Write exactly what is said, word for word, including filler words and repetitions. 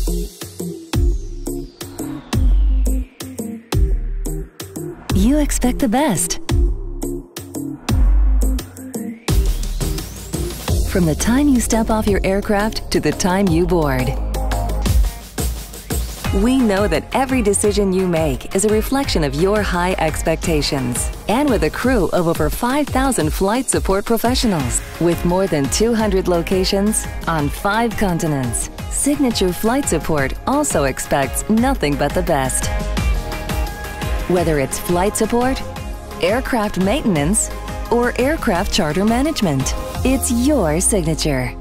You expect the best. From the time you step off your aircraft to the time you board. We know that every decision you make is a reflection of your high expectations. And with a crew of over five thousand flight support professionals, with more than two hundred locations on five continents, Signature Flight Support also expects nothing but the best. Whether it's flight support, aircraft maintenance, or aircraft charter management, it's your signature.